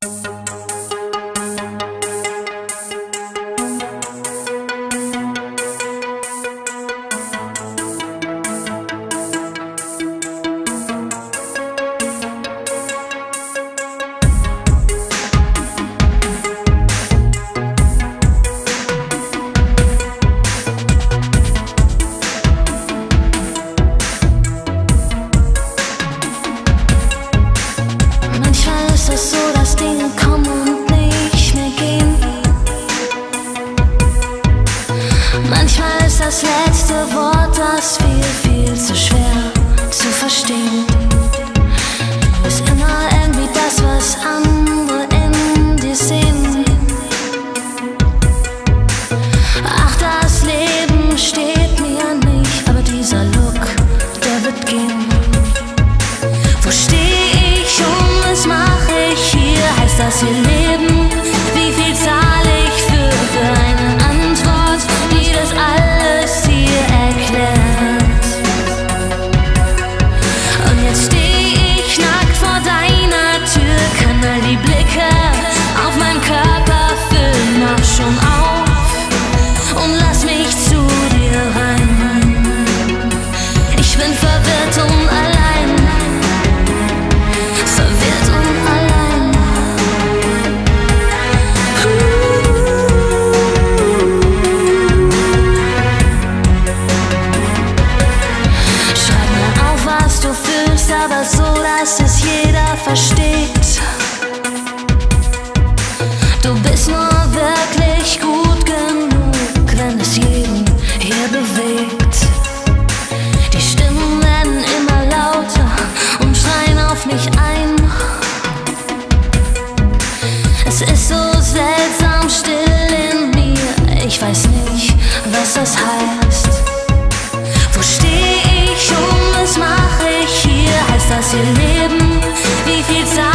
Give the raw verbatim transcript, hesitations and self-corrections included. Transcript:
Ist es so, dass Dinge kommen und nicht mehr gehen? Manchmal ist das letzte Wort das viel, viel zu schwer zu verstehen. Ist immer irgendwie das, was andere in dir sehen. Ach, das Leben steht mir nicht, aber dieser Look, der wird gehen. Wo steh ich und was mach ich hier? Heißt das hier Leben? Wie viel zahle ich für, für eine Antwort, die das alles hier erklärt? Und jetzt steh ich nackt vor deiner Tür, kann all die Blicke auf meinen Körper füllen. Mach schon auf und lass mich zu dir rein. Ich bin verwirrt und allein. Aber so, dass es jeder versteht. Du bist nur wirklich gut genug, wenn es jeden hier bewegt. Die Stimmen werden immer lauter und schreien auf mich ein. Es ist so seltsam still in mir, ich weiß nicht, was das heißt. Wo steh ich und was mach ich hier? Heißt das hier Leben? Wie viel Zeit?